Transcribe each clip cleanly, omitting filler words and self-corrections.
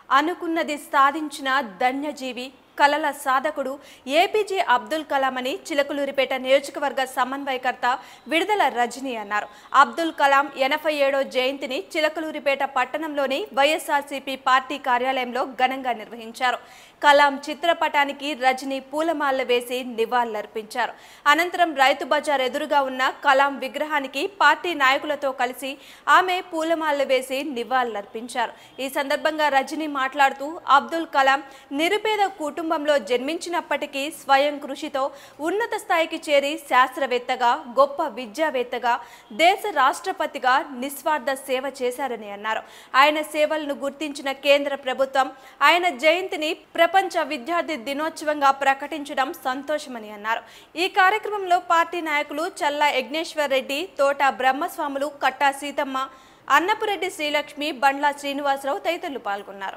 అనుకున్నది సాధించిన ధన్యజీవి కలల సాధకుడు ఏపీజే అబ్దుల్ కలాం అని చిలకలూరిపేట నియోజకవర్గ సమన్వయకర్త విడుదల రజని అన్నారు. అబ్దుల్ కలాం 87వ జయంతిని చిలకలూరిపేట పట్టణంలోని వైఎస్ఆర్సీపీ పార్టీ కార్యాలయంలో ఘనంగా నిర్వహించారు. కలాం చిత్రపటానికి రజని పూలమాల వేసి నివాళులర్పించారు. అనంతరం రైతు బజార్ ఎదురుగా ఉన్న కలాం విగ్రహానికి పార్టీ నాయకులతో కలిసి ఆమె పూలమాల వేసి నివాళులర్పించారు. ఈ సందర్భంగా రజని మాట్లాడుతూ అబ్దుల్ కలాం నిరుపేద కుటుంబంలో జన్మించినప్పటికీ స్వయం కృషితో ఉన్నత స్థాయికి చేరి శాస్త్రవేత్తగా, గొప్ప విద్యావేత్తగా, దేశ రాష్ట్రపతిగా నిస్వార్థ సేవ చేశారని అన్నారు. ఆయన సేవలను గుర్తించిన కేంద్ర ప్రభుత్వం ఆయన జయంతిని ప్రపంచ విద్యార్థి దినోత్సవంగా ప్రకటించడం సంతోషమని అన్నారు. ఈ కార్యక్రమంలో పార్టీ నాయకులు చల్లా యజ్ఞేశ్వర్ రెడ్డి, తోట బ్రహ్మస్వాములు, కట్టా సీతమ్మ, అన్నపురెడ్డి శ్రీలక్ష్మి, బండ్ల శ్రీనివాసరావు తదితరులు పాల్గొన్నారు.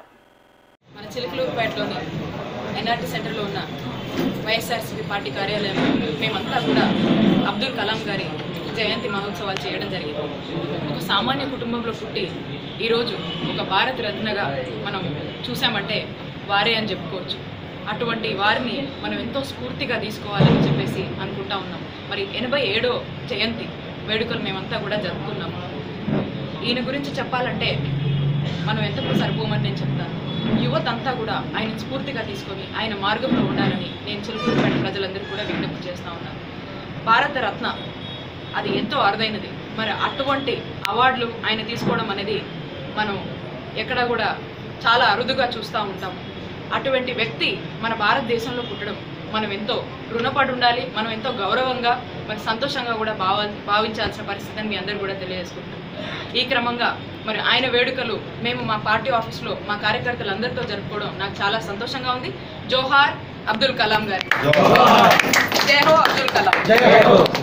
మన చిలకలూరుపేటలోని ఎన్ఆర్టీ సెంటర్లో ఉన్న వైఎస్ఆర్సీపీ పార్టీ కార్యాలయంలో మేమంతా కూడా అబ్దుల్ కలాం గారి జయంతి మహోత్సవాలు చేయడం జరిగింది. ఒక సామాన్య కుటుంబంలో పుట్టి ఈరోజు ఒక భారత రత్నగా మనం చూసామంటే వారే అని చెప్పుకోవచ్చు. అటువంటి వారిని మనం ఎంతో స్ఫూర్తిగా తీసుకోవాలని చెప్పేసి అనుకుంటా ఉన్నాం. మరి 87వ జయంతి వేడుకలు మేమంతా కూడా జరుపుకున్నాము. ఈయన గురించి చెప్పాలంటే మనం ఎంతకు సరిపోమని నేను చెప్తాను. యువత అంతా కూడా ఆయన స్ఫూర్తిగా తీసుకొని ఆయన మార్గంలో ఉండాలని నేను చిలకలూరుపేట ప్రజలందరూ కూడా విజ్ఞప్తి చేస్తూ ఉన్నాను. భారత రత్న అది ఎంతో అరుదైనది. మరి అటువంటి అవార్డులు ఆయన తీసుకోవడం అనేది మనం ఎక్కడ కూడా చాలా అరుదుగా చూస్తూ ఉంటాము. అటువంటి వ్యక్తి మన భారతదేశంలో పుట్టడం మనం ఎంతో రుణపడి ఉండాలి. మనం ఎంతో గౌరవంగా, మరి సంతోషంగా కూడా భావించాల్సిన పరిస్థితిని మీ అందరూ కూడా తెలియజేసుకుంటాం. ఈ క్రమంగా మరి ఆయన వేడుకలు మేము మా పార్టీ ఆఫీస్లో మా కార్యకర్తలందరితో జరుపుకోవడం నాకు చాలా సంతోషంగా ఉంది. జోహార్ అబ్దుల్ కలాం గారు. జై హో అబ్దుల్ కలాం.